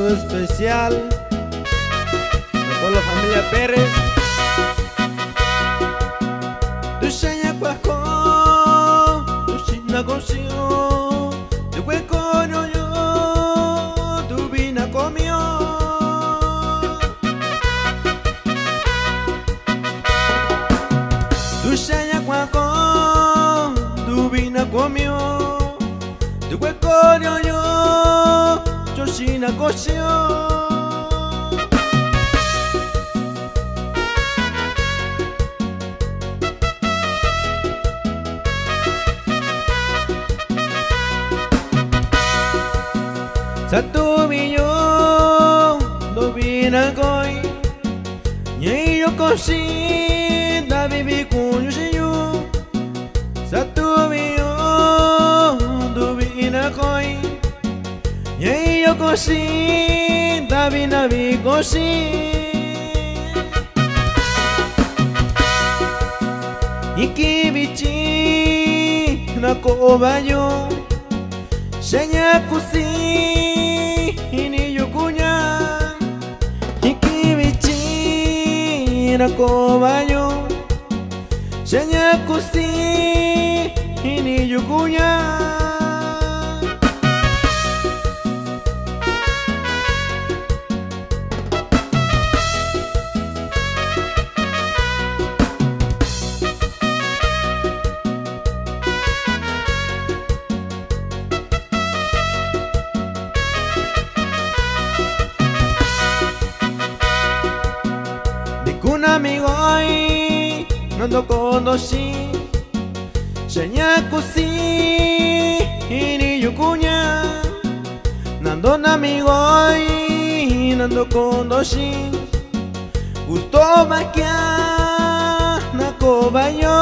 saludo especial a toda la familia Pérez. Tu seña cuaco, tu china coció, tu hueco yo, tu vina comió. Tu seña cuaco, tu vina comió, tu hueco yo, china coció. Satu biyo do bina koi Nyei yo koshi da bibi kunyu shiyu Satu biyo do bina koi Nyei yo koshi da bina bi koshi Iki bichi na kobayo Shenya kusi ini yukunya Ikibichi na kobayo Shenya kusi ini yukunya Un amigo hoy nando konoshi Shenya kusi ini yukunya Nando un amigo hoy nando konoshi Gusto makia na kobayo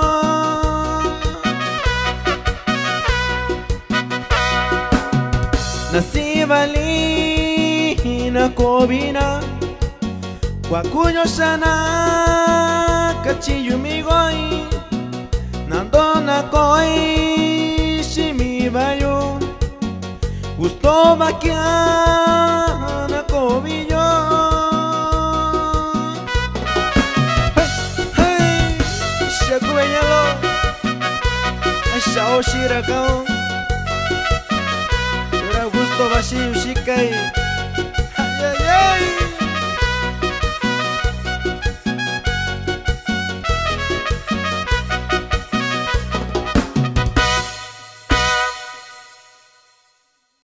Nasi bali na kobina Wakuyo sana kachiyu migoi Nando na koi shimi bayo Gusto makia na kobiyo Hey, hey, shakuenyalo Shao shirakao Pero gusto bashi ushikai Ay, ay, ay